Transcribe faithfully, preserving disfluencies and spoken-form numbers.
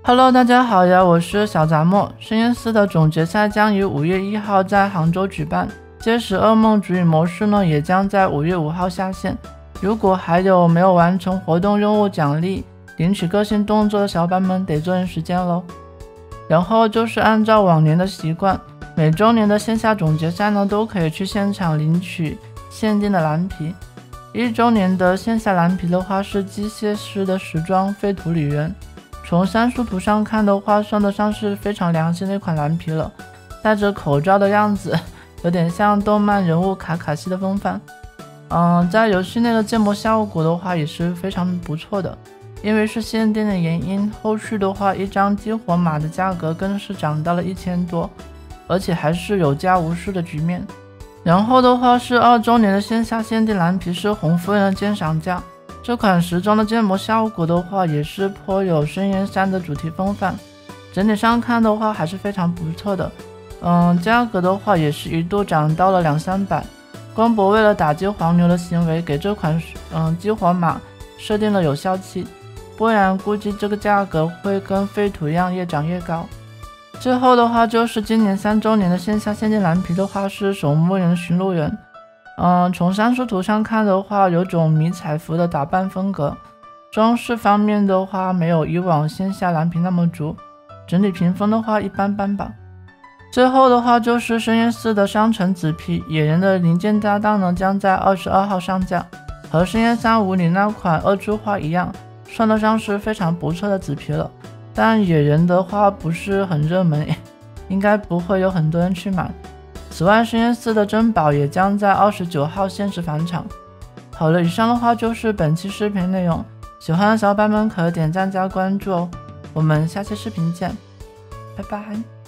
Hello， 大家好呀，我是小杂沫。深渊四的总决赛将于五月一号在杭州举办，届时噩梦主语模式呢也将在五月五号下线。如果还有没有完成活动任务奖励、领取个性动作的小伙伴们，得抓紧时间喽。然后就是按照往年的习惯，每周年的线下总决赛呢都可以去现场领取限定的蓝皮。一周年的线下蓝皮的话是机械师的时装废土里人。从三束图上看的话，算得上是非常良心的一款蓝皮了，戴着口罩的样子有点像动漫人物卡卡西的风范。嗯，在游戏内的建模效果的话也是非常不错的，因为是限定的原因，后续的话一张激活码的价格更是涨到了一千多，而且还是有价无市的局面。然后的话是二周年的线下限定蓝皮是红夫人的鉴赏价，这款时装的建模效果的话也是颇有深渊三的主题风范，整体上看的话还是非常不错的。嗯，价格的话也是一度涨到了两三百。光博为了打击黄牛的行为，给这款嗯激活码设定了有效期，不然估计这个价格会跟废土一样越涨越高。最后的话就是今年三周年的线下限定蓝皮的话是守墓人寻路人。嗯，从三束图上看的话，有种迷彩服的打扮风格，装饰方面的话没有以往线下蓝皮那么足，整体评分的话一般般吧。最后的话就是深渊四的商城紫皮，野人的零件搭档呢将在二十二号上架，和深渊三五里那款二珠花一样，算得上是非常不错的紫皮了。但野人的话不是很热门，应该不会有很多人去买。此外，深渊四的珍宝也将在二十九号限时返场。好了，以上的话就是本期视频内容，喜欢的小伙伴们可点赞加关注哦。我们下期视频见，拜拜。